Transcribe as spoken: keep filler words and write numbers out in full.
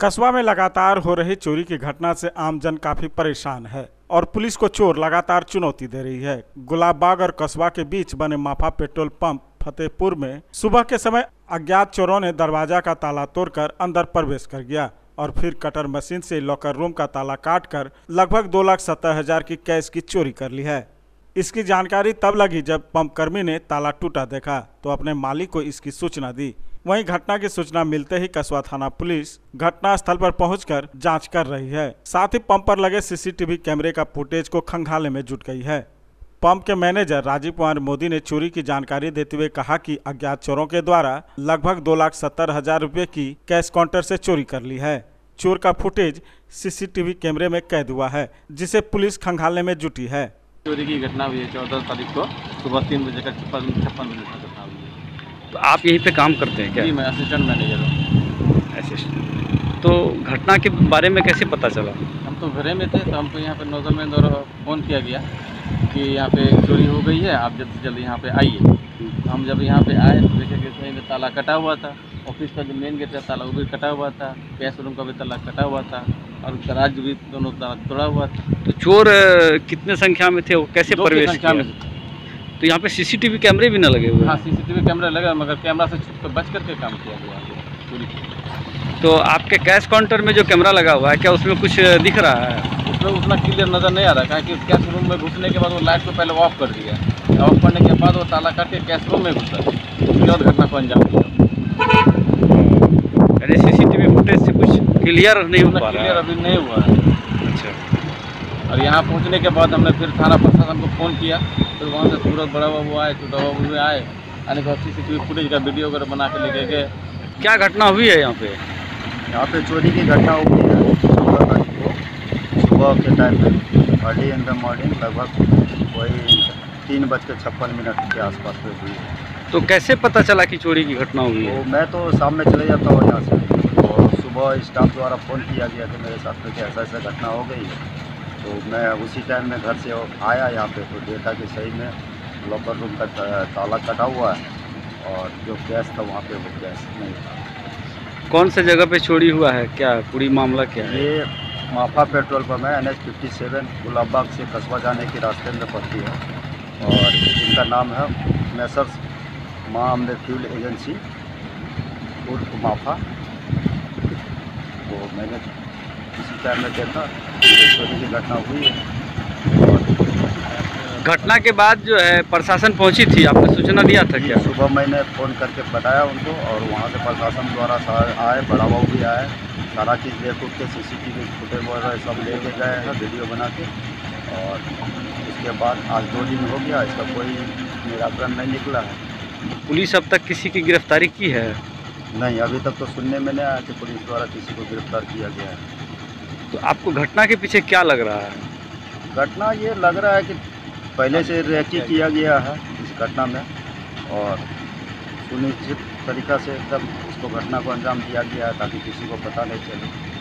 कस्बा में लगातार हो रही चोरी की घटना से आमजन काफी परेशान है और पुलिस को चोर लगातार चुनौती दे रही है। गुलाबबाग और कस्बा के बीच बने माफा पेट्रोल पंप फतेहपुर में सुबह के समय अज्ञात चोरों ने दरवाजा का ताला तोड़कर अंदर प्रवेश कर गया और फिर कटर मशीन से लॉकर रूम का ताला काटकर लगभग दो लाख सत्तर हजार की कैश की चोरी कर ली है। इसकी जानकारी तब लगी जब पंप कर्मी ने ताला टूटा देखा तो अपने मालिक को इसकी सूचना दी। वहीं घटना की सूचना मिलते ही कस्बा थाना पुलिस घटना स्थल पर पहुंचकर जांच कर रही है। साथ ही पंप पर लगे सीसीटीवी कैमरे का फुटेज को खंगालने में जुट गई है। पंप के मैनेजर राजीव कुमार मोदी ने चोरी की जानकारी देते हुए कहा कि अज्ञात चोरों के द्वारा लगभग दो लाख सत्तर हजार रुपए की कैश काउंटर से चोरी कर ली है। चोर का फुटेज सीसीटीवी कैमरे में कैद हुआ है, जिसे पुलिस खंगालने में जुटी है। चोरी की घटना हुई है चौदह तारीख को सुबह तीन बजे का छप्पन छप्पन बजे का घटना हुई है। तो आप यहीं पे काम करते हैं क्या? जी, मैं असिस्टेंट मैनेजर हूँ। असिस्टेंट। तो घटना के बारे में कैसे पता चला? हम तो घरे में थे तो हमको यहाँ पे नौजर में द्वारा फ़ोन किया गया कि यहाँ पे चोरी हो गई है, आप जल्द से जल्द यहाँ पे आइए। तो हम जब यहाँ पे आए तो देखे कि कहीं पे ताला कटा हुआ था, ऑफिस का जो मेन गेट है ताला वो भी कटा हुआ था, कैश रूम का भी ताला कटा हुआ था और गराज भी दोनों ताला तोड़ा हुआ था। तो चोर अ, कितने संख्या में थे, वो कैसे दो की प्रवेश संख्या किया? में थे। तो यहाँ पे सीसीटीवी कैमरे भी न लगे हुए? हाँ, सीसीटीवी कैमरा लगा मगर कैमरा से छुप कर बच करके काम किया गया है चोरी। तो आपके कैश काउंटर में जो कैमरा लगा हुआ है क्या उसमें कुछ दिख रहा है? उसमें उतना क्लियर नज़र नहीं आ रहा है कि कैश रूम में घुसने के बाद वो लाइट को पहले ऑफ कर दिया, ऑफ करने के बाद वो ताला काट के कैश रूम में घुसा, उसके बाद घटना को अंजाम दिया। यानी सीसीटीवी फुटेज से कुछ क्लियर नहीं हो पा रहा क्लियर है? अभी नहीं हुआ है। अच्छा। और यहाँ पहुँचने के बाद हमने फिर थाना प्रशासन को फ़ोन किया, फिर वहाँ से सूरत बड़ा बाबू आए, छोटा बाबू भी आए, आने के बाद C C T V footage का वीडियो वगैरह बना के लेके गए। क्या घटना हुई है यहाँ पे? यहाँ पे चोरी की घटना हुई है चौदह तारीख को सुबह के टाइम पे, अर्ली इन द मॉर्निंग, लगभग वही तीन बज के छप्पन मिनट के आसपास पे हुई है। तो कैसे पता चला कि चोरी की घटना हुई तो है? मैं तो सामने चले जाता हूँ यहाँ से, और सुबह स्टाफ द्वारा फ़ोन किया गया कि मेरे साथ में कि ऐसा ऐसा घटना हो गई है। तो मैं उसी टाइम में घर से आया यहाँ पे तो देखा कि सही में लॉकर रूम का ताला कटा हुआ है और जो गैस था वहाँ पे वो गैस नहीं था। कौन से जगह पे चोरी हुआ है, क्या पूरी मामला क्या है? ये माफा पेट्रोल पंप है, N H fifty seven Gulabbagh से कस्बा जाने के रास्ते में पड़ती है और इनका नाम है मैसर्स माँ अम्बे फ्यूल एजेंसी उर्फ माफा। तो मैंने इसी टाइम में देखा चोरी की घटना हुई है और घटना के बाद जो है प्रशासन पहुंची थी, आपने सूचना दिया था क्या? सुबह मैंने फ़ोन करके बताया उनको और वहाँ से प्रशासन द्वारा आए, बड़ा बाबू भी आए, सारा चीज़ देख उठ के सीसीटीवी फुटेज वगैरह सब ले के गए हैं वीडियो बना के। और उसके बाद आज दो दिन हो गया, इसका कोई निराकरण नहीं निकला है। पुलिस अब तक किसी की गिरफ्तारी की है? नहीं, अभी तक तो सुनने में नहीं आया कि पुलिस द्वारा किसी को गिरफ्तार किया गया है। तो आपको घटना के पीछे क्या लग रहा है? घटना ये लग रहा है कि पहले से रेकी किया गया है इस घटना में और सुनिश्चित तरीक़ा से एकदम इसको घटना को अंजाम दिया गया है ताकि किसी को पता नहीं चले।